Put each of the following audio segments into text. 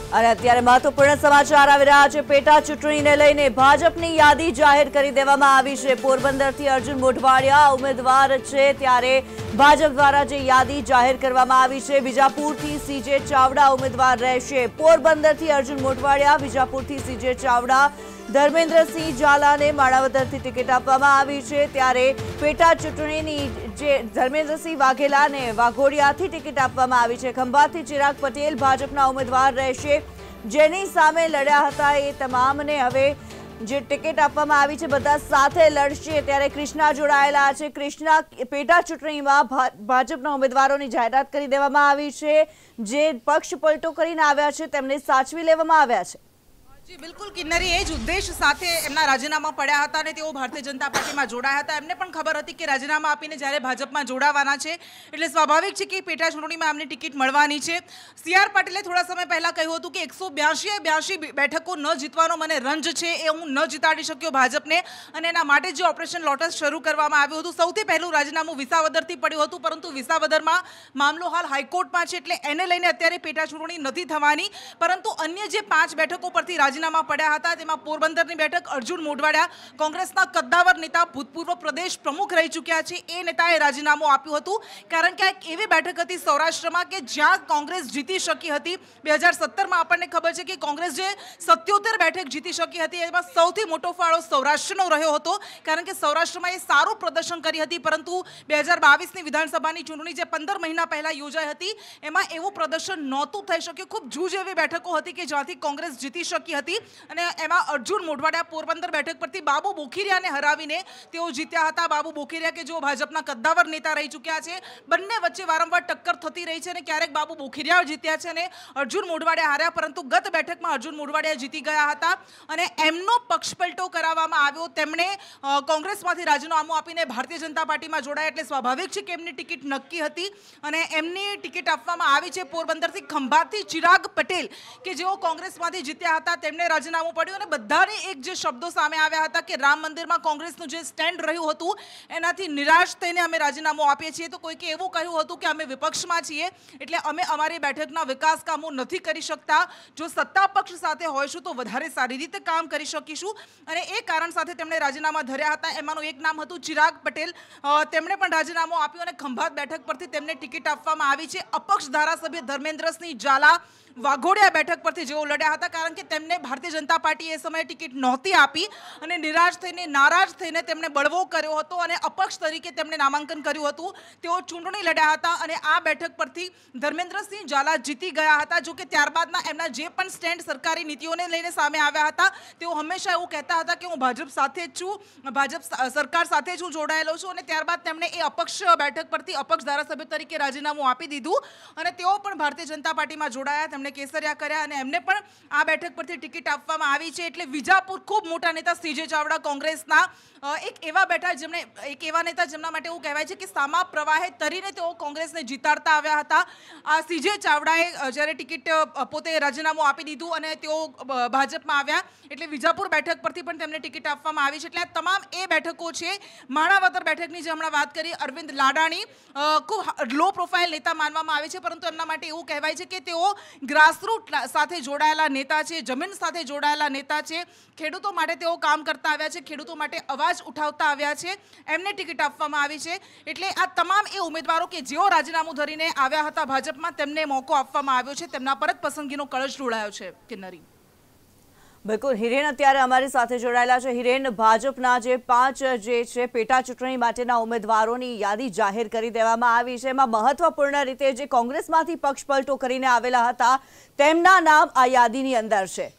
અને અત્યારે મહત્વપૂર્ણ સમાચાર આવી રહ્યા છે। પેટા ચૂંટણીને લઈને ભાજપની યાદી જાહેર કરી દેવામાં આવી છે। પોરબંદરથી અર્જુન મોઢવાડિયા ઉમેદવાર છે, ત્યારે ભાજપ દ્વારા જે યાદી જાહેર કરવામાં આવી છે, વિજાપુરથી સીજે ચાવડા ઉમેદવાર રહેશે। પોરબંદરથી અર્જુન મોઢવાડિયા, વિજાપુરથી સીજે ચાવડા, ધર્મેન્દ્રસિંહ ઝાલાને માણાવદરથી ટિકિટ આપવામાં આવી છે। ત્યારે પેટા ચૂંટણીની જે ધર્મેન્દ્રસિંહ વાઘેલાને વાઘોડિયાથી ટિકિટ આપવામાં આવી છે। ખંભાતથી ચિરાગ પટેલ ભાજપના ઉમેદવાર રહેશે। જેની સામે લડ્યા હતા એ તમામને હવે જે ટિકિટ આપવામાં આવી છે બધા સાથે લડશે। ત્યારે કૃષ્ણા જોડાયેલા છે। કૃષ્ણા, પેટા ચૂંટણીમાં ભાજપના ઉમેદવારોની જાહેરાત કરી દેવામાં આવી છે। જે પક્ષ પલટો કરીને આવ્યા છે તેમને સાચવી લેવામાં આવ્યા છે। જી બિલકુલ કિન્નરી, એ જ ઉદ્દેશ સાથે એમના રાજીનામા પડ્યા હતા અને તેઓ ભારતીય જનતા પાર્ટીમાં જોડાયા હતા। એમને પણ ખબર હતી કે રાજીનામા આપીને જ્યારે ભાજપમાં જોડાવાના છે એટલે સ્વાભાવિક છે કે પેટા ચૂંટણીમાં એમને ટિકિટ મળવાની છે। સી.આર. પાટીલે થોડા સમય પહેલા કહ્યું હતું કે 182 બેઠકો ન જીતવાનો મને રંજ છે, એ હું ન જીતાડી શક્યો ભાજપને, અને એના માટે જે ઓપરેશન લોટસ શરૂ કરવામાં આવ્યું હતું, સૌથી પહેલું રાજીનામું વિસાવદરથી પડ્યું હતું, પરંતુ વિસાવદરમાં મામલો હાલ હાઈકોર્ટમાં છે એટલે એને લઈને અત્યારે પેટા ચૂંટણી નથી થવાની। પરંતુ અન્ય જે 5 બેઠકો પરથી રાજીનામા પડ્યા હતા તેમાં પોરબંદરની બેઠક અર્જુન મોઢવાડિયા, કોંગ્રેસના કદ્દાવર નેતા, ભૂતપૂર્વ પ્રદેશ પ્રમુખ રહી ચૂક્યા છે, એ નેતાએ રાજીનામું આપ્યું હતું, કારણ કે આ એક એવી બેઠક હતી સૌરાષ્ટ્રમાં કે જ્યાં કોંગ્રેસ જીતી શકી હતી। 2017માં આપણને ખબર છે કે કોંગ્રેસ જે 77 બેઠક જીતી શકી હતી એમાં સૌથી મોટો ફાળો સૌરાષ્ટ્રનો રહ્યો હતો, કારણ કે સૌરાષ્ટ્રમાં એ સારું પ્રદર્શન કરી હતી। પરંતુ 2022ની વિધાનસભાની ચૂંટણી જે 15 મહિના પહેલા યોજાઈ હતી એમાં એવું પ્રદર્શન નહોતું થઈ શક્યું। ખૂબ જૂજ એવી બેઠકો હતી કે જ્યાંથી કોંગ્રેસ જીતી શકી હતી, અને એમાં અર્જુન મોઢવાડિયા પોરબંદર બેઠક પરથી બાબુ બોખીરિયાને હરાવીને તેઓ જીત્યા હતા। બાબુ બોખીરિયા કે જેઓ ભાજપના કદ્દાવર નેતા રહી ચૂક્યા છે, બંને વચ્ચે વારંવાર ટક્કર થતી રહી છે અને ક્યારેક બાબુ બોખીરિયા જીત્યા છે અને અર્જુન મોઢવાડિયા હાર્યા, પરંતુ ગત બેઠકમાં અર્જુન મોઢવાડિયા જીતી ગયા હતા અને એમનો પક્ષપલટો કરાવવામાં આવ્યો। તેમણે કોંગ્રેસમાંથી રાજીનામું આપીને ભારતીય જનતા પાર્ટીમાં જોડાયા, એટલે સ્વાભાવિક છે કે એમની ટિકિટ નક્કી હતી અને એમની ટિકિટ આપવામાં આવી છે। પોરબંદરથી ખંભાતથી ચિરાગ પટેલ કે જેઓ કોંગ્રેસમાંથી જીત્યા હતા તેમને રાજીનામું પડ્યું, અને બધાને એક જે શબ્દો સામે આવ્યા હતા કે રામ મંદિરમાં કોંગ્રેસનું જે સ્ટેન્ડ રહ્યું હતું એનાથી નિરાશ થઈને અમે રાજીનામું આપીએ છીએ। તો કોઈકે એવું કહ્યું હતું કે અમે વિપક્ષમાં છીએ એટલે અમે અમારી બેઠકના વિકાસ કામો નથી કરી શકતા, જો સત્તા પક્ષ સાથે હોઈશું તો વધારે સારી રીતે કામ કરી શકીશું, અને એ કારણ સાથે તેમણે રાજીનામા ધર્યા હતા। એમાંનું એક નામ હતું ચિરાગ પટેલ, તેમણે પણ રાજીનામું આપ્યું અને ખંભાત બેઠક પરથી તેમને ટિકિટ આપવામાં આવી છે। અપક્ષ ધારાસભ્ય ધર્મેન્દ્રસિંહ ઝાલા વાઘોડિયા બેઠક પરથી જેઓ લડ્યા હતા, કારણ કે તેમને ભારતીય જનતા પાર્ટીએ એ સમયે ટિકિટ નહોતી આપી અને નિરાશ થઈને, નારાજ થઈને તેમણે બળવો કર્યો હતો અને અપક્ષ તરીકે તેમણે નામાંકન કર્યું હતું। તેઓ ચૂંટણી લડ્યા હતા અને આ બેઠક પરથી ધર્મેન્દ્રસિંહ ઝાલા જીતી ગયા હતા। જો કે ત્યારબાદના એમના જે પણ સ્ટેન્ડ સરકારી નીતિઓને લઈને સામે આવ્યા હતા, તેઓ હંમેશા એવું કહેતા હતા કે હું ભાજપ સાથે જ છું, ભાજપ સરકાર સાથે જ હું જોડાયેલો છું, અને ત્યારબાદ તેમણે એ અપક્ષ બેઠક પરથી અપક્ષ ધારાસભ્ય તરીકે રાજીનામું આપી દીધું અને તેઓ પણ ભારતીય જનતા પાર્ટીમાં જોડાયા, તેમણે કેસરિયા કર્યા અને એમને પણ આ બેઠક પરથી ટિકિટ આપવામાં આવી છે। એટલે વિજાપુર ખૂબ મોટા નેતા સીજે ચાવડા કોંગ્રેસના એક એવા નેતા જેમના માટે એવું કહેવાય છે કે સામા પ્રવાહે તરીને તેઓ કોંગ્રેસને જીતાડતા આવ્યા હતા। આ સીજે ચાવડાએ જ્યારે ટિકિટ પોતે રાજીનામું આપી દીધું અને તેઓ ભાજપમાં આવ્યા, એટલે વિજાપુર બેઠક પરથી પણ તેમને ટિકિટ આપવામાં આવી છે। એટલે આ તમામ એ બેઠકો છે। માણાવદર બેઠકની જે હમણાં વાત કરી, અરવિંદ લાડાણી ખૂબ લો પ્રોફાઇલ નેતા માનવામાં આવે છે, પરંતુ એમના માટે એવું કહેવાય છે કે તેઓ ગ્રાસરૂટ સાથે જોડાયેલા નેતા છે, જમીન સાથે જોડાયેલા નેતા છે, ખેડૂતો માટે તેઓ કામ કરતા આવ્યા છે, ખેડૂતો માટે અવાજ ઉઠાવતા આવ્યા છે, એમને ટિકિટ આપવામાં આવી છે। એટલે આ તમામ એ ઉમેદવારો કે જેઓ રાજીનામું ધરીને આવ્યા હતા ભાજપમાં, તેમને મોકો આપવામાં આવ્યો છે, તેમના પર જ પસંદગીનો કળશ ઢોળાયો છે। કિન્નરી, બિલકુલ, હિરેન અત્યારે અમારી સાથે જોડાયેલા છે। હિરેન, ભાજપના જે 5 જે છે પેટા ચૂંટણી માટેના ઉમેદવારોની યાદી જાહેર કરી દેવામાં આવી છે, એમાં મહત્વપૂર્ણ રીતે જે કોંગ્રેસમાંથી પક્ષ પલટો કરીને આવેલા હતા તેમના નામ આ યાદીની અંદર છે।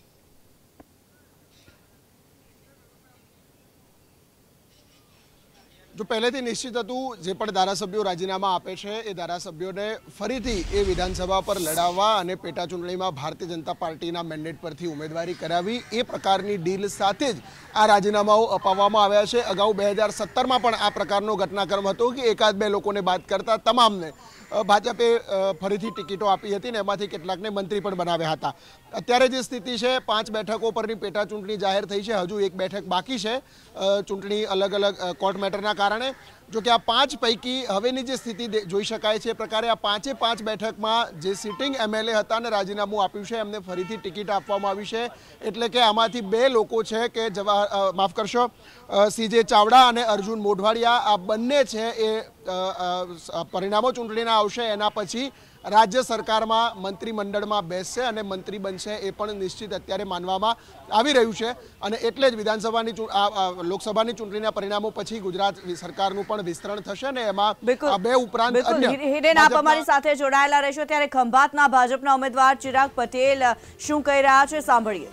જો પહેલેથી નિશ્ચિત હતું, જે પણ ધારાસભ્યો રાજીનામા આપે છે એ ધારાસભ્યોને ફરીથી એ વિધાનસભા પર લડાવવા અને પેટા ચૂંટણીમાં ભારતીય જનતા પાર્ટીના મેન્ડેટ પરથી ઉમેદવારી કરાવી, એ પ્રકારની ડીલ સાથે જ આ રાજીનામાઓ અપાવવામાં આવ્યા છે। અગાઉ 2017માં પણ આ પ્રકારનો ઘટનાક્રમ હતો કે એકાદ બે લોકોને બાદ કરતા તમામને ભાજપે ફરીથી ટિકિટો આપી હતી ને એમાંથી કેટલાકને મંત્રી પણ બનાવ્યા હતા। અત્યારે જે સ્થિતિ છે, 5 બેઠકો પરની પેટા ચૂંટણી જાહેર થઈ છે, હજુ એક બેઠક બાકી છે। ચૂંટણી અલગ અલગ કોર્ટ મેટરના કારણે જો કે આ 5 પૈકી હવેની જે સ્થિતિ જોઈ શકાય છે એ પ્રકારે આ 5 બેઠકમાં જે સિટિંગ એમએલએ હતા અને રાજીનામું આપ્યું છે એમને ફરીથી ટિકિટ આપવામાં આવી છે, એટલે કે આમાંથી 2 લોકો છે કે માફ કરશો સીજે ચાવડા અને અર્જુન મોઢવાડિયા, આ બંને છે એ પરિણામો ચૂંટણીના આવશે એના પછી રાજ્ય સરકારમાં મંત્રીમંડળમાં બેસશે અને મંત્રી બનશે એ પણ નિશ્ચિત અત્યારે માનવામાં આવી રહ્યું છે. અને એટલે જ વિધાનસભાની લોકસભાની ચૂંટણીના પરિણામો પછી ગુજરાત સરકારનું પણ વિસ્તરણ થશે ને એમાં આ 2 ઉપરાંત હિરેન આપ અમારી સાથે જોડાયેલા રહેશો. ત્યારે ખંભાતના ભાજપના ઉમેદવાર ચિરાગ પટેલ શું કહી રહ્યા છે સાંભળીએ.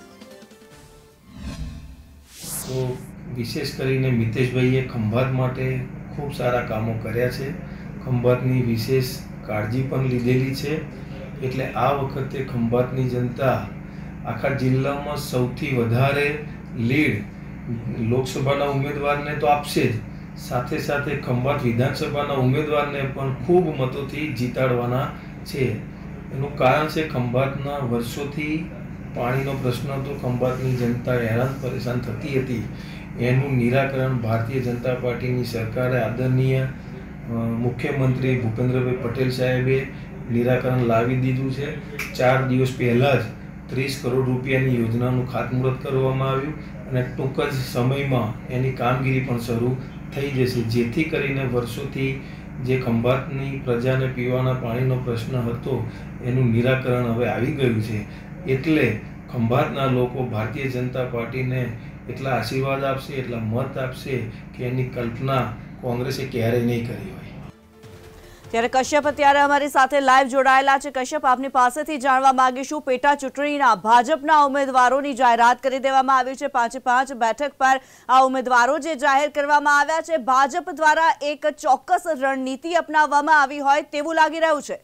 તો વિશેષ કરીને મિતેશભાઈએ ખંભાત માટે ખૂબ સારા કામો કર્યા છે, ખંભાતની વિશેષ કાળજી પણ લીધેલી છે. એટલે આ વખતે ખંભાતની જનતા આખા જિલ્લામાં સૌથી વધારે લીડ લોકસભાના ઉમેદવારને તો આપશે જ, સાથે સાથે ખંભાત વિધાનસભાના ઉમેદવારને પણ ખૂબ મતોથી જીતાડવાના છે. એનું કારણ છે ખંભાતના વર્ષોથી પાણીનો પ્રશ્ન તો ખંભાતની જનતા હેરાન પરેશાન થતી હતી, એનું નિરાકરણ ભારતીય જનતા પાર્ટીની સરકારે આદરણીય મુખ્યમંત્રી ભૂપેન્દ્રભાઈ પટેલ સાહેબે નિરાકરણ લાવી દીધું છે. 4 દિવસ પહેલાં જ 30 કરોડ રૂપિયાની યોજનાનું ખાતમુહૂર્ત કરવામાં આવ્યું અને ટૂંક જ સમયમાં એની કામગીરી પણ શરૂ થઈ જશે, જેથી કરીને વર્ષોથી જે ખંભાતની પ્રજાને પીવાના પાણીનો પ્રશ્ન હતો એનું નિરાકરણ હવે આવી ગયું છે. એટલે ખંભાતના લોકો ભારતીય જનતા પાર્ટીને એટલા આશીર્વાદ આપશે, એટલા મત આપશે કે એની કલ્પના કોંગ્રેસે ક્યારેય નહીં કરી હોય. ત્યારે કશ્યપ અત્યારે અમારી સાથે લાઈવ જોડાયેલા છે. કશ્યપ, આપની પાસેથી જાણવા માંગીશું, પેટા ચૂંટણીના ભાજપના ઉમેદવારોની જાહેરાત કરી દેવામાં આવી છે. 5 બેઠક પર આ ઉમેદવારો જે જાહેર કરવામાં આવ્યા છે, ભાજપ દ્વારા એક ચોક્કસ રણનીતિ અપનાવવામાં આવી હોય તેવું લાગી રહ્યું છે.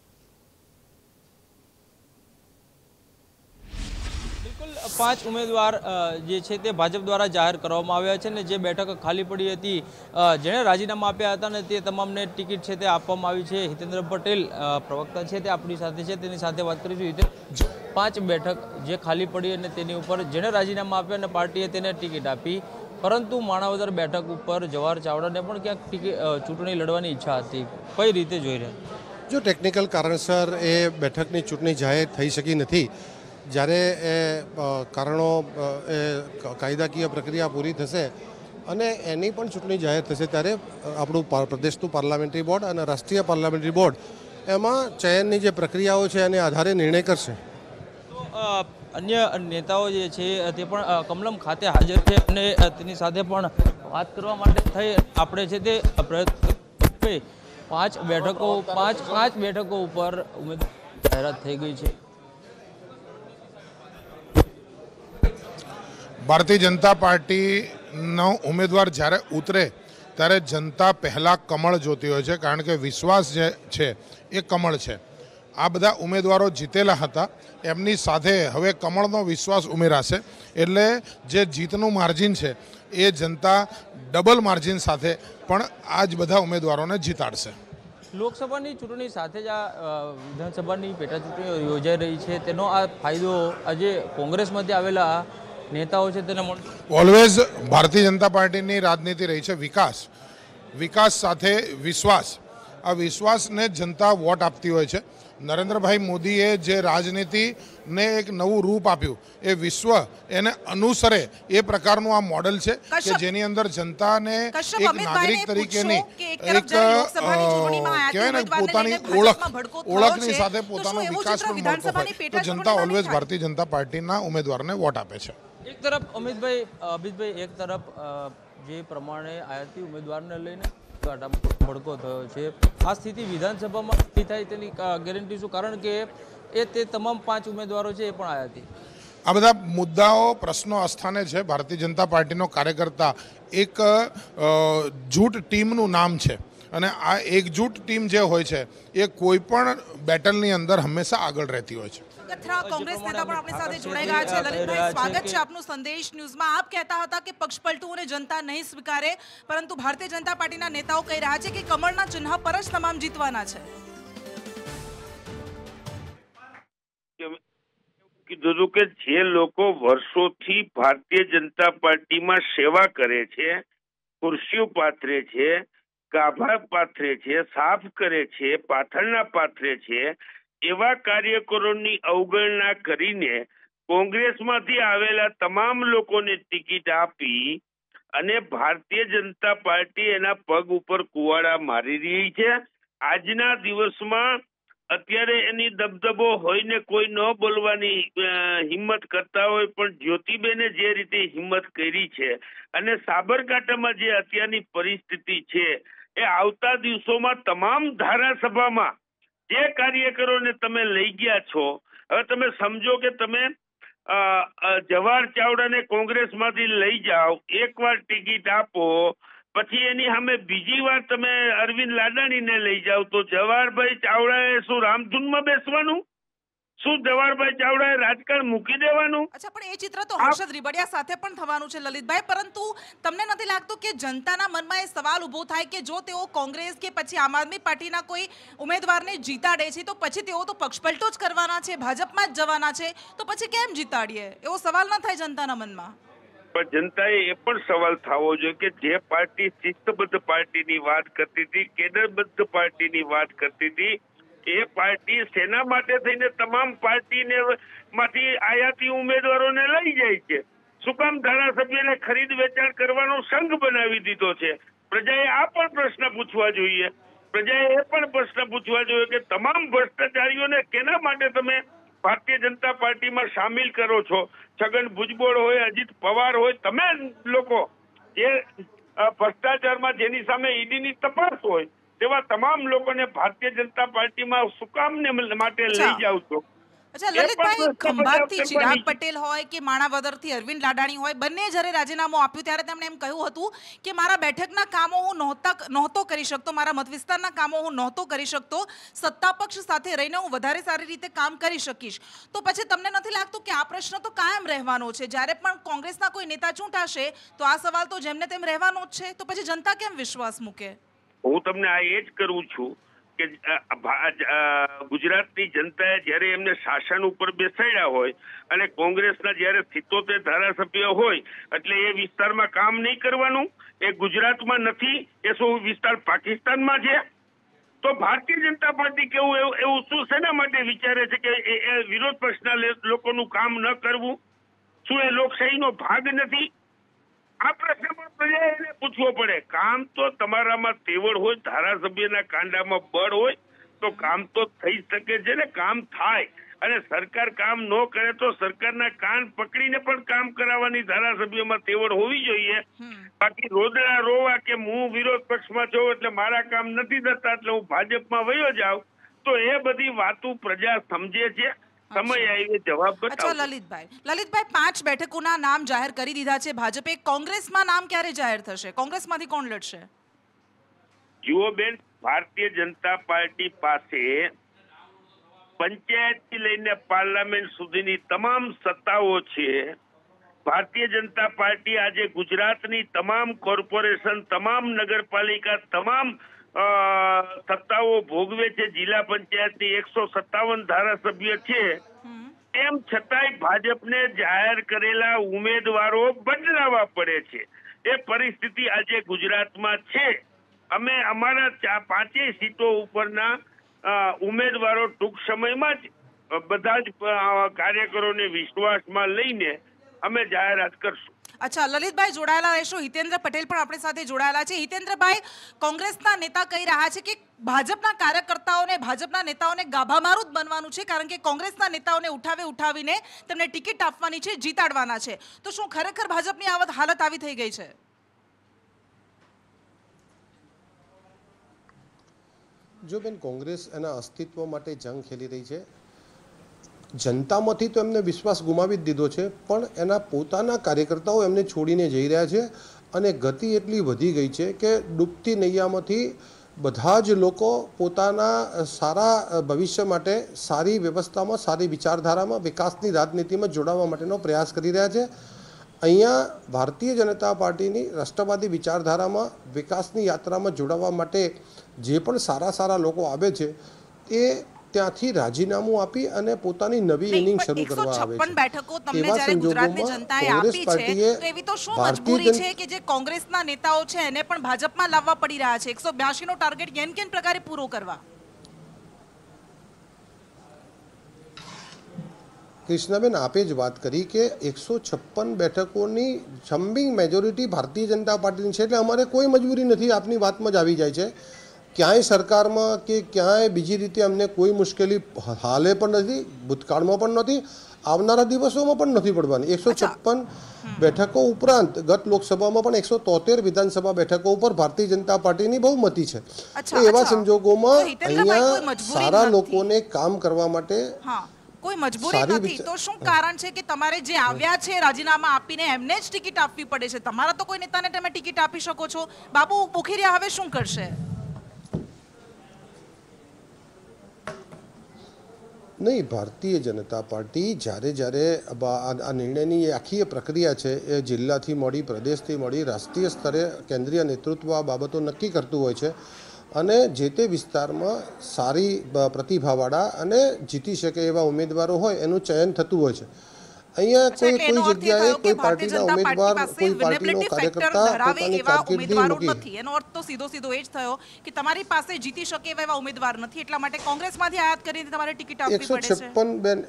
બિલકુલ 5 ઉમેદવાર જે છે તે ભાજપ દ્વારા જાહેર કરવામાં આવ્યા છે ને જે બેઠક ખાલી પડી હતી, જેણે રાજીનામા આપ્યા હતા ને તે તમામને ટિકિટ છે તે આપવામાં આવી છે. હિતેન્દ્ર પટેલ પ્રવક્તા છે તે આપણી સાથે છે, તેની સાથે વાત કરીશું. 5 બેઠક જે ખાલી પડી અને તેની ઉપર જેણે રાજીનામા આપ્યા અને પાર્ટીએ તેને ટિકિટ આપી, પરંતુ માણાવદર બેઠક ઉપર જવાહર ચાવડાને પણ ક્યાંક ચૂંટણી લડવાની ઈચ્છા હતી. કઈ રીતે જોઈ રહ્યા? જો ટેકનિકલ કારણસર એ બેઠકની ચૂંટણી જાહેર થઈ શકી નથી. જ્યારે એ કારણો એ કાયદાકીય પ્રક્રિયા પૂરી થશે અને એની પણ ચૂંટણી જાહેર થશે ત્યારે આપણું પ્રદેશનું પાર્લામેન્ટરી બોર્ડ અને રાષ્ટ્રીય પાર્લામેન્ટરી બોર્ડ એમાં ચયનની જે પ્રક્રિયાઓ છે એને આધારે નિર્ણય કરશે. અન્ય નેતાઓ જે છે તે પણ કમલમ ખાતે હાજર છે અને તેની સાથે પણ વાત કરવા માટે થઈ આપણે છે તે પ્રયત્ન. 5 બેઠકો ઉપર ઉમેદવાર જાહેરાત થઈ ગઈ છે. ભારતીય જનતા પાર્ટીનો ઉમેદવાર જ્યારે ઉતરે ત્યારે જનતા પહેલાં કમળ જોતી હોય છે, કારણ કે વિશ્વાસ જે છે એ કમળ છે. આ બધા ઉમેદવારો જીતેલા હતા, એમની સાથે હવે કમળનો વિશ્વાસ ઉમેરાશે, એટલે જે જીતનું માર્જિન છે એ જનતા ડબલ માર્જિન સાથે પણ આ જ બધા ઉમેદવારોને જીતાડશે. લોકસભાની ચૂંટણી સાથે જ આ વિધાનસભાની પેટા ચૂંટણીઓ યોજાઈ રહી છે, તેનો આ ફાયદો આજે કોંગ્રેસમાંથી આવેલા નેતાઓ છે તેને મળશે. ઓલવેઝ ભારતીય જનતા પાર્ટીની રાજનીતિ રહી છે વિકાસ સાથે વિશ્વાસ. આ વિશ્વાસને જનતા વોટ આપતી હોય છે. નરેન્દ્રભાઈ મોદીએ જે રાજનીતિને એક નવું રૂપ આપ્યું, એ વિશ્વ એને અનુસરે એ પ્રકારનું આ મોડલ છે કે જેની અંદર જનતાને એક નાગરિક તરીકેની એક કહેવાય ને પોતાની ઓળખની સાથે પોતાનો વિકાસ પણ મળતો હોય, તો જનતા ઓલવેઝ ભારતીય જનતા પાર્ટીના ઉમેદવારને વોટ આપે છે. એક તરફ અમિતભાઈ એક તરફ જે પ્રમાણે આયાતી ઉમેદવારને લઈને ભડકો થયો છે, આ સ્થિતિ વિધાનસભામાં થાય તેની ગેરંટી શું? કારણ કે તે તમામ 5 ઉમેદવારો છે એ પણ આયાતી. આ બધા મુદ્દાઓ પ્રશ્નો અસ્થાને છે. ભારતીય જનતા પાર્ટીનો કાર્યકર્તા એક જૂથ ટીમનું નામ છે અને આ એકજૂટ ટીમ જે હોય છે એ કોઈ પણ બેટલની અંદર હંમેશા આગળ રહેતી હોય છે. કોંગ્રેસ નેતા પણ આપણી સાથે જોડાઈ ગયા છે. લલિતભાઈ, સ્વાગત છે આપનું સંદેશ ન્યૂઝમાં. આપ કહેતા હતા કે પક્ષ પલટુઓને જનતા નહીં સ્વીકારે, પરંતુ ભારતીય જનતા પાર્ટીના નેતાઓ કહી રહ્યા છે કે કમળના ચિહ્ન પર જ તમામ જીતવાના છે. કીધું હતું કે જે લોકો વર્ષોથી ભારતીય જનતા પાર્ટીમાં સેવા કરે છે ખુરશીઓ પાથરે છે, ગાભા પાથરે છે, સાફ કરે છે, પાથરણા પાથરે છે, એવા કાર્યકરોની અવગણના કરીને કોંગ્રેસમાંથી આવેલા તમામ લોકોને ટિકિટ આપી અને ભારતીય જનતા પાર્ટી એના પગ ઉપર કુવાડા મારી રહી છે. આજના દિવસમાં અત્યારે એની દબદબો હોય ને કોઈ ન બોલવાની હિંમત કરતા હોય, પણ જ્યોતિબેને જે રીતે હિંમત કરી છે અને સાબરકાંઠામાં જે અત્યારની પરિસ્થિતિ છે એ આવતા દિવસોમાં તમામ ધારાસભામાં જે કાર્યકરોને તમે લઈ ગયા છો, હવે તમે સમજો કે તમે જવાહર ચાવડાને કોંગ્રેસમાંથી લઈ જાઓ, એકવાર ટિકિટ આપો, પછી એની સામે બીજી વાર તમે અરવિંદ લાડાણીને લઈ જાઓ, તો જવાહરભાઈ ચાવડાએ શું રામધૂનમાં બેસવાનું? શું જવાહરભાઈ ચાવડાએ રાજકારણ મૂકી દેવાનું? અચ્છા, પણ એ ચિત્ર તો હર્ષદ રીબડિયા સાથે પણ થવાનું છે લલિતભાઈ, પરંતુ તમને નથી લાગતું કે જનતાના મનમાં એ સવાલ ઉભો થાય કે જો તેઓ કોંગ્રેસ કે પછી આમ આદમી પાર્ટીના કોઈ ઉમેદવારને જીતાડે છે તો પછી તેઓ તો પક્ષપલટો જ કરવાના છે, ભાજપમાં જ જવાના છે, તો પછી કેમ જીતાડીએ? એવો સવાલ ન થાય જનતાના મનમાં? પણ જનતાએ એ પણ સવાલ થવો જોઈએ કે જે પાર્ટી શિસ્તબદ્ધ પાર્ટીની વાત કરતી હતી, કેડરબદ્ધ પાર્ટીની વાત કરતી હતી, એ પાર્ટી સેના માટે થઈને તમામ પાર્ટીને માંથી આયાતી ઉમેદવારોને લઈ જાય છે. શું કામ ધારાસભ્યને ખરીદ વેચાણ કરવાનો સંઘ બનાવી દીધો છે? પ્રજાએ આ પણ પ્રશ્ન પૂછવા જોઈએ. પ્રજાએ એ પણ પ્રશ્ન પૂછવા જોઈએ કે તમામ ભ્રષ્ટાચારીઓને કેના માટે તમે ભારતીય જનતા પાર્ટીમાં સામેલ કરો છો? છગન ભુજબળ હોય, અજીત પવાર હોય, તમે લોકો જે ભ્રષ્ટાચારમાં જેની સામે ઈડીની તપાસ હોય તેવા તમામ લોકોને ભારતીય જનતા પાર્ટીમાં શું કામને માટે લઈ જાવ છો? અચ્છા લલિતભાઈ, ખંભાતથી ચિરાગ પટેલ હોય કે માણાવદરથી અરવિંદ લાડાણી હોય, બંને જ્યારે રાજીનામું આપ્યું ત્યારે તેમણે એમ કહ્યું હતું કે મારા બેઠકના કામો હું નહોતો કરી શકતો, મારા મત વિસ્તારના કામો હું નહોતો કરી શકતો, સત્તા પક્ષ સાથે રહીને હું વધારે સારી રીતે કામ કરી શકીશ. તો પછી તમને નથી લાગતું કે આ પ્રશ્ન તો કાયમ રહેવાનો છે? જ્યારે પણ કોંગ્રેસના કોઈ નેતા ચૂંટાશે તો આ સવાલ તો જેમને તેમ રહેવાનો જ છે, તો પછી જનતા કેમ વિશ્વાસ મૂકે? હું તમને આ એ જ કરું છું કે ગુજરાતની જનતાએ જ્યારે એમને શાસન ઉપર બેસાડ્યા હોય અને કોંગ્રેસના જ્યારે 77 ધારાસભ્ય હોય એટલે એ વિસ્તારમાં કામ નહીં કરવાનું? એ ગુજરાતમાં નથી, એ શું વિસ્તાર પાકિસ્તાનમાં છે? તો ભારતીય જનતા પાર્ટી કેવું એવું શું શેના માટે વિચારે છે કે એ વિરોધ પક્ષના લોકોનું કામ ન કરવું? શું એ લોકશાહીનો ભાગ નથી? આ પ્રશ્ન પણ પ્રજાએ એને પૂછવો પડે. કામ તો તમારામાં તેવડ હોય, ધારાસભ્યના કાંડામાં બળ હોય તો કામ તો થઈ શકે છે ને. કામ થાય અને સરકાર કામ ન કરે તો સરકારના કાન પકડીને પણ કામ કરાવવાની ધારાસભ્યમાં તેવડ હોવી જોઈએ. બાકી રોદડા રોવા કે હું વિરોધ પક્ષમાં છું એટલે મારા કામ નથી થતા એટલે હું ભાજપમાં વયો જાઉં, તો એ બધી વાતો પ્રજા સમજે છે. સમય આવી જવાબ બતાવો. અચ્છા લલિતભાઈ, 5 બેઠકોના નામ જાહેર કરી દીધા છે ભાજપે. કોંગ્રેસમાં નામ ક્યારે જાહેર થશે? કોંગ્રેસમાંથી કોણ લડશે? જુઓ બેન, ભારતીય જનતા પાર્ટી પાસે પંચાયતથી લઈને પાર્લામેન્ટ સુધીની તમામ સત્તાઓ છે. ભારતીય જનતા પાર્ટી આજે ગુજરાતની તમામ કોર્પોરેશન, તમામ નગરપાલિકા, તમામ સત્તાઓ ભોગવે છે. જિલ્લા પંચાયતની 157 ધારાસભ્ય છે. એમ છતાંય ભાજપને જાહેર કરેલા ઉમેદવારો બદલાવા પડે છે. એ પરિસ્થિતિ આજે ગુજરાતમાં છે. અમે અમારા 5 સીટો ઉપરના ઉમેદવારો ટૂંક સમયમાં જ બધા જ કાર્યકરોને વિશ્વાસમાં લઈને અમે જાહેરાત કરશું. અચ્છા લલિતભાઈ, જોડાયેલા રહેશો. હિતેન્દ્ર પટેલ પણ આપણી સાથે જોડાયેલા છે. હિતેન્દ્રભાઈ, કોંગ્રેસના નેતા કહી રહ્યા છે કે ભાજપના કાર્યકર્તાઓને, ભાજપના નેતાઓને ગાભામારું જ બનવાનું છે, કારણ કે કોંગ્રેસના નેતાઓને ઉઠાવીને તેમને ટિકિટ આપવાની છે, જીતાડવાના છે. તો શું ખરેખર ભાજપની હાલત આવી થઈ ગઈ છે? જો બેન, કોંગ્રેસ એના અસ્તિત્વ માટે જંગ ખેલી રહી છે. જનતામાંથી તો એમને વિશ્વાસ ગુમાવી જ દીધો છે, પણ એના પોતાના કાર્યકર્તાઓ એમને છોડીને જઈ રહ્યા છે અને ગતિ એટલી વધી ગઈ છે કે ડૂબતી નૈયામાંથી બધા જ લોકો પોતાના સારા ભવિષ્ય માટે, સારી વ્યવસ્થામાં, સારી વિચારધારામાં, વિકાસની રાજનીતિમાં જોડાવા માટેનો પ્રયાસ કરી રહ્યા છે. અહીંયા ભારતીય જનતા પાર્ટીની રાષ્ટ્રવાદી વિચારધારામાં, વિકાસની યાત્રામાં જોડાવા માટે જે પણ સારા લોકો આવે છે એ ત્યાંથી રાજીનામું આપી અને પોતાની નવી ઇનિંગ શરૂ કરવા આવે છે. બેઠકો તમને જ્યારે ગુજરાતની જનતાએ આપી છે તો એવી તો શું મજબૂરી છે કે જે કોંગ્રેસના નેતાઓ છે એને પણ ભાજપમાં લાવવા પડી રહ્યા છે? 182 નો ટાર્ગેટ કેન પ્રકારે પૂરો કરવા? કૃષ્ણાબેન, આપે જ વાત કરી કે 156 બેઠકોની જમ્બિંગ મેજોરિટી ભારતીય જનતા પાર્ટીની છે, એટલે અમારે કોઈ મજબૂરી નથી. આપની વાતમાં જ આવી જાય છે. ક્યાંય સરકારમાં કે ક્યાંય બીજી રીતે અમને કોઈ મુશ્કેલી હાલે પણ નથી, ભૂતકાળમાં પણ નથી, આવનારા દિવસોમાં પણ નથી પડવાની. 156 બેઠકો ઉપરાંત ગત લોકસભામાં પણ 173 વિધાનસભા બેઠકો ઉપર ભારતીય જનતા પાર્ટીની બહુમતી છે. એવા સંજોગોમાં અહીંયા સારા લોકોને કામ કરવા માટે કોઈ મજબૂરી નથી. તો શું કારણ છે કે તમારે જે આવ્યા છે રાજીનામા આપીને એમને જ ટિકિટ આપવી પડે છે? તમારા તો કોઈ નેતાને તમે ટિકિટ આપી શકો છો. બાબુ બોખીરિયા હવે શું કરશે? નહીં, ભારતીય જનતા પાર્ટી જ્યારે આ નિર્ણયની આખી પ્રક્રિયા છે એ જિલ્લાથી મળી, પ્રદેશથી મળી, રાષ્ટ્રીય સ્તરે કેન્દ્રીય નેતૃત્વ આ બાબતો નક્કી કરતું હોય છે અને જે તે વિસ્તારમાં સારી પ્રતિભાવાળા અને જીતી શકે એવા ઉમેદવારો હોય એનું ચયન થતું હોય છે. અહીંયા કોઈ જગ્યાએ કોઈ પાર્ટીના ઉમેદવાર, કોઈ પાર્ટીનો કાર્યકર્તા પોતાની કારકિર્દી મૂકી. એનો અર્થ તો સીધો એ જ થયો કે તમારી પાસે જીતી શકે એવા ઉમેદવાર નથી, એટલા માટે કોંગ્રેસમાંથી આયાત કરીને તમારે ટિકિટ આપવી પડે છે. 156 બેન,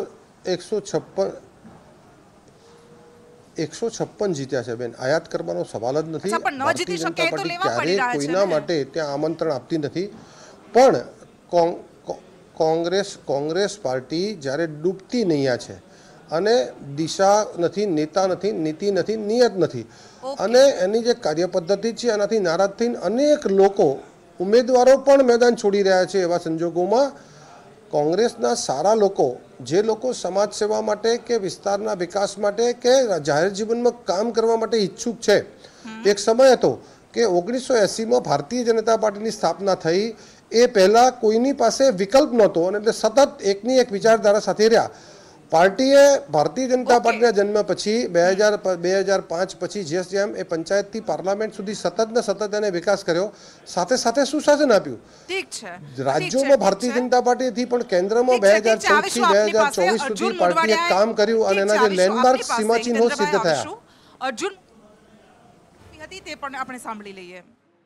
156 જીત્યા છે બેન, આયાત કરવાનો સવાલ જ નથી. ભારતીય જનતા પાર્ટી ક્યારેય કોઈના માટે ત્યાં આમંત્રણ આપતી નથી. પણ કોંગ્રેસ પાર્ટી જ્યારે ડૂબતી નૈયા છે અને દિશા નથી, નેતા નથી, નીતિ નથી, નિયત નથી અને એની જે કાર્ય પદ્ધતિ છે એનાથી નારાજ થઈને અનેક લોકો, ઉમેદવારો પણ મેદાન છોડી રહ્યા છે. એવા સંજોગોમાં કોંગ્રેસના સારા લોકો, જે લોકો સમાજ સેવા માટે કે વિસ્તારના વિકાસ માટે કે જાહેર જીવનમાં કામ કરવા માટે ઈચ્છુક છે. એક સમય હતો કે 1980માં ભારતીય જનતા પાર્ટીની સ્થાપના થઈ, એ પહેલાં કોઈની પાસે વિકલ્પ નહોતો અને એટલે સતત એકની એક વિચારધારા સાથે રહ્યા. પાર્ટીએ ભારતીય જનતા પાર્ટીના જન્મ પછી 2005 પછી જેમ એ પંચાયતથી પાર્લામેન્ટ સુધી સતત એને વિકાસ કર્યો, સાથે સાથે સુશાસન આપ્યું. રાજ્યોમાં ભારતીય જનતા પાર્ટીથી પણ કેન્દ્રમાં 2014 થી 2024 સુધી પાર્ટીએ કામ કર્યું અને એના જે લેન્ડમાર્ક સીમાચિહ્નો સિદ્ધ થયા. અર્જુન હતી તે પણ આપણે સાંભળી લઈએ.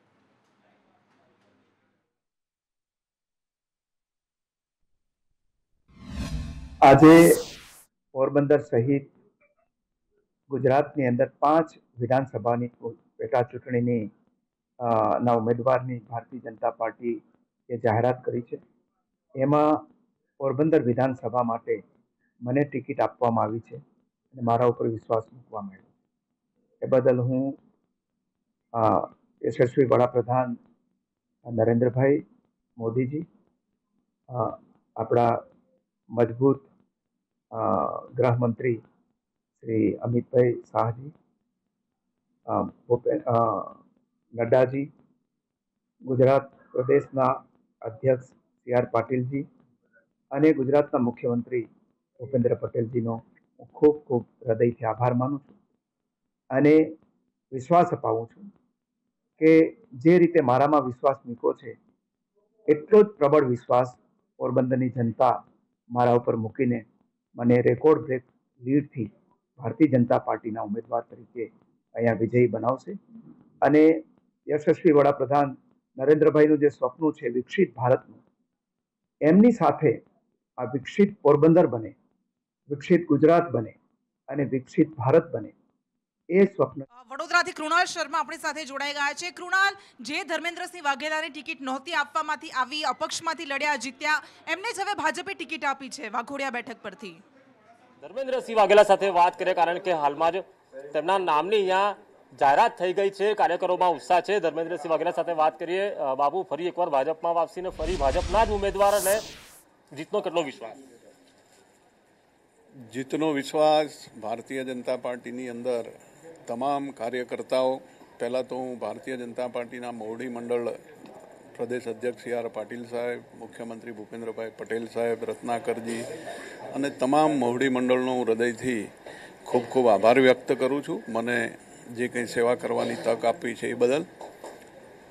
આજે પોરબંદર સહિત ગુજરાતની અંદર 5 વિધાનસભાની પેટા ચૂંટણીની ના ઉમેદવારની ભારતીય જનતા પાર્ટી એ જાહેરાત કરી છે. એમાં પોરબંદર વિધાનસભા માટે મને ટિકિટ આપવામાં આવી છે અને મારા ઉપર વિશ્વાસ મૂકવામાં આવ્યો. એ બદલ હું યશસ્વી વડાપ્રધાન નરેન્દ્રભાઈ મોદીજી, આપણા મજબૂત ગૃહમંત્રી શ્રી અમિતભાઈ શાહજી, નડ્ડાજી, ગુજરાત પ્રદેશના અધ્યક્ષ CR પાટીલજી અને ગુજરાતના મુખ્યમંત્રી ભૂપેન્દ્ર પટેલજીનો હું ખૂબ ખૂબ હૃદયથી આભાર માનું છું અને વિશ્વાસ અપાવું છું કે જે રીતે મારામાં વિશ્વાસ મૂક્યો છે એટલો જ પ્રબળ વિશ્વાસ પોરબંદરની જનતા મારા ઉપર મૂકીને મને રેકોર્ડ બ્રેક લીડથી ભારતીય જનતા પાર્ટીના ઉમેદવાર તરીકે અહીંયા વિજયી બનાવશે અને યશસ્વી વડાપ્રધાન નરેન્દ્રભાઈનું જે સ્વપ્ન છે વિકસિત ભારતનું, એમની સાથે આ વિકસિત પોરબંદર બને, વિકસિત ગુજરાત બને અને વિકસિત ભારત બને એ સ્વપ્ન. વડોદરાથી કૃણાલ શર્મા આપણી સાથે જોડાઈ ગયા છે. કૃણાલ, જે ધર્મેન્દ્રસિંહ વાઘેલાની ટિકિટ નહોતી આપવામાંથી આવી, અપક્ષમાંથી લડ્યા, જીત્યા, એમને જ હવે ભાજપે ટિકિટ આપી છે વાઘોડિયા બેઠક પરથી. ધર્મેન્દ્રસિંહ વાઘેલા સાથે વાત કરીએ, કારણ કે હાલમાં જ તેમના નામની અહીંયા જાહેરાત થઈ ગઈ છે. કાર્યકરોમાં ઉત્સાહ છે. ધર્મેન્દ્રસિંહ વાઘેલા સાથે વાત કરીએ. બાબુ, ફરી એકવાર ભાજપમાં વાપસી ને ફરી ભાજપના જ ઉમેદવાર અને જીતનો કેટલો વિશ્વાસ? જીતનો વિશ્વાસ ભારતીય જનતા પાર્ટીની અંદર તમામ કાર્યકર્તાઓ, પહેલાં તો હું ભારતીય જનતા પાર્ટીના મોવડી મંડળ પ્રદેશ અધ્યક્ષ CR પાટીલ સાહેબ, મુખ્યમંત્રી ભૂપેન્દ્રભાઈ પટેલ સાહેબ, રત્નાકરજી અને તમામ મોવડી મંડળનો હું હૃદયથી ખૂબ ખૂબ આભાર વ્યક્ત કરું છું, મને જે કંઈ સેવા કરવાની તક આપી છે એ બદલ.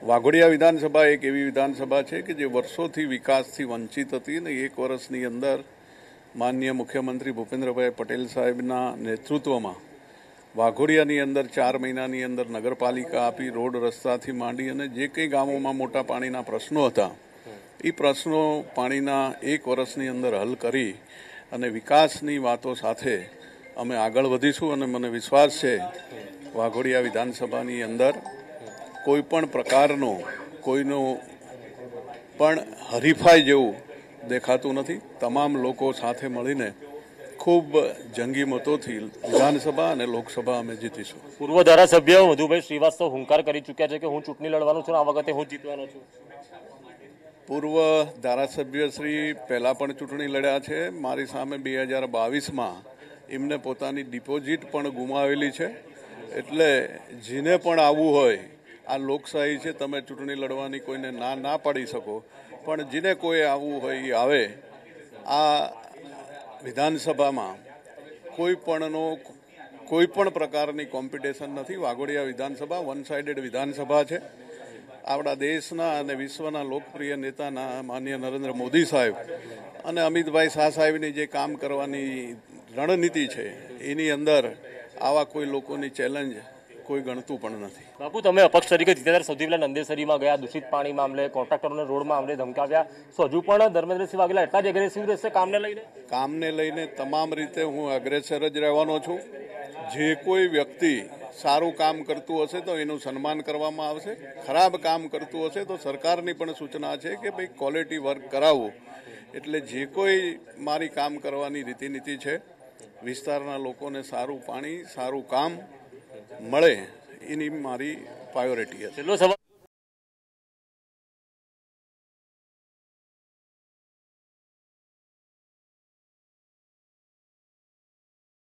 વાઘોડિયા વિધાનસભા એક એવી વિધાનસભા છે કે જે વર્ષોથી વિકાસથી વંચિત હતી અને 1 વર્ષની અંદર માનનીય મુખ્યમંત્રી ભૂપેન્દ્રભાઈ પટેલ સાહેબના નેતૃત્વમાં વાઘોડિયાની અંદર 4 મહિનાની અંદર નગરપાલિકા આપી, રોડ રસ્તાથી માંડી અને જે કંઈ ગામોમાં મોટા પાણીના પ્રશ્નો હતા એ પ્રશ્નો પાણીના 1 વર્ષની અંદર હલ કરી અને વિકાસની વાતો સાથે અમે આગળ વધીશું. અને મને વિશ્વાસ છે વાઘોડિયા વિધાનસભાની અંદર કોઈ પણ પ્રકારનો કોઈનું પણ હરીફાઈ જેવું દેખાતું નથી. તમામ લોકો સાથે મળીને ખૂબ જંગી મતોથી વિધાનસભા અને લોકસભા અમે જીતીશું. પૂર્વ ધારાસભ્ય મધુભાઈ શ્રીવાસ્તવ હુંકાર કરી ચૂક્યા છે કે હું ચૂંટણી લડવાનો છું, આ વખતે હું જીતવાનો છું. પૂર્વ ધારાસભ્ય શ્રી પહેલાં પણ ચૂંટણી લડ્યા છે. મારી સામે 2022માં એમને પોતાની ડિપોઝિટ પણ ગુમાવેલી છે. એટલે જેને પણ આવવું હોય, આ લોકશાહી છે, તમે ચૂંટણી લડવાની કોઈને ના પાડી શકો, પણ જેને કોઈ આવવું હોય એ આવે. આ વિધાનસભામાં કોઈ પણ પ્રકારની કોમ્પિટિશન નથી. વાઘોડિયા વિધાનસભા વન સાઇડેડ વિધાનસભા છે. આપણા દેશના અને વિશ્વના લોકપ્રિય નેતાના માનનીય નરેન્દ્ર મોદી સાહેબ અને અમિતભાઈ શાહ સાહેબની જે કામ કરવાની રણનીતિ છે એની અંદર આવા કોઈ લોકોની ચેલેન્જ કોઈ ગણતું પણ નથી. બાપુ, તમે અપક્ષ તરીકે જીતેદાર સૌથી પહેલા નંદેસરીમાં ગયા, દૂષિત પાણી મામલે, કોન્ટ્રાક્ટરોને રોડ મામલે ધમકાવ્યા. શું હજુ પણ ધર્મેન્દ્રસિંહ વાઘેલા એટલા જ એગ્રેસિવ રહેશે કામને લઈને? તમામ રીતે હું એગ્રેસર જ રહેવાનો છું. જે કોઈ વ્યક્તિ સારું કામ કરતું હશે તો એનું સન્માન કરવામાં આવશે. ખરાબ કામ કરતું હશે તો સરકારની પણ સૂચના છે કે ભાઈ ક્વોલિટી વર્ક કરાવવું. એટલે જે કોઈ મારી કામ કરવાની રીતિનીતિ છે, વિસ્તારના લોકોને સારું પાણી, સારું કામ મળે, એની મારી પ્રાયોરિટી છે.